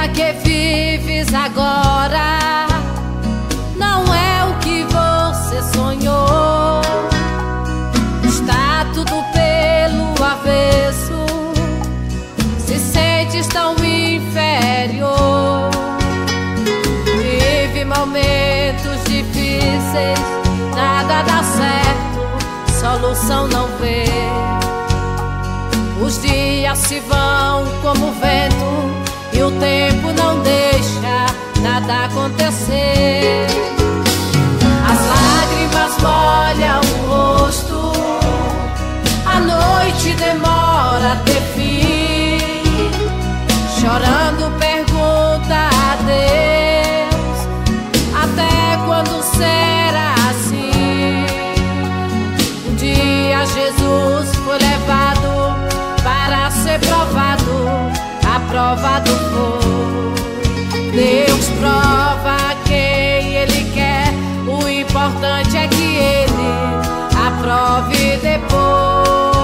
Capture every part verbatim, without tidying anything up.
que vives agora não é o que você sonhou. Está tudo pelo avesso, se sentes tão inferior. Vive momentos difíceis, nada dá certo, solução não vê. Os dias se vão como vento e o tempo não deixa nada acontecer. As lágrimas molham o rosto, a noite demora a ter fim. Chorando pergunta a Deus: até quando será assim? Um dia Jesus foi levado para ser provado, aprovado foi. Deus prova quem Ele quer, o importante é que Ele aprove depois.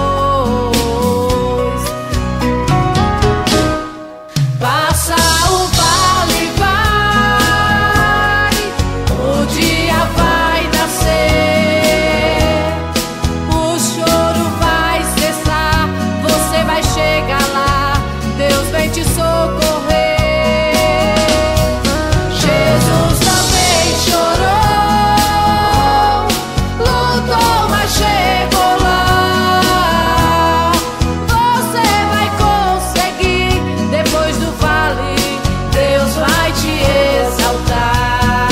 Passa o vale, vai, o dia vai nascer, o choro vai cessar, você vai chegar lá, Deus vem te socorrer. Jesus também chorou, lutou, mas chegou lá. Você vai conseguir, depois do vale, Deus vai te exaltar.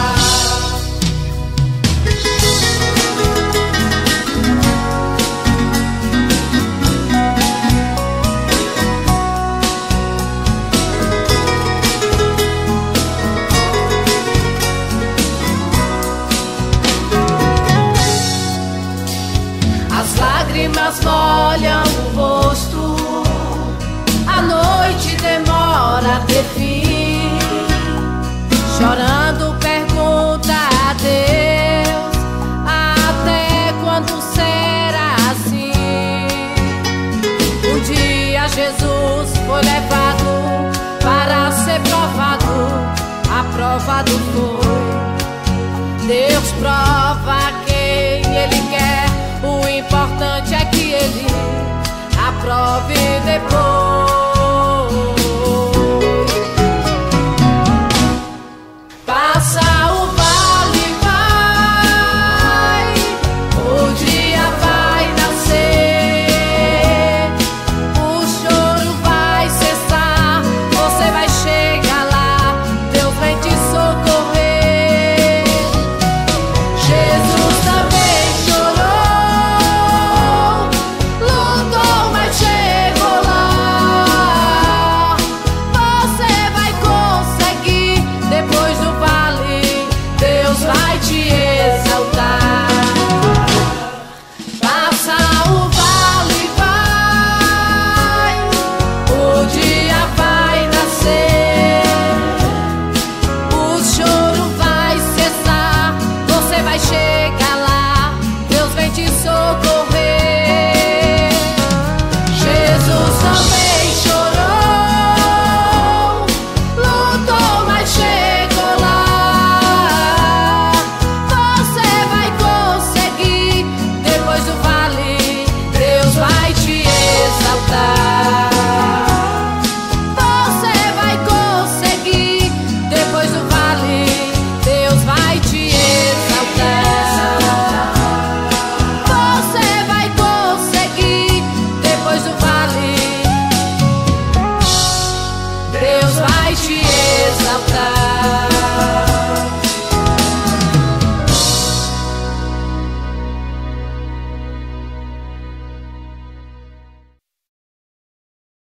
As lágrimas molham o rosto, a noite demora a ter fim. Chorando pergunta a Deus: até quando será assim? Um dia Jesus foi levado para ser provado, aprovado foi. Deus prova quem Ele quer, o importante é que Ele aprove depois.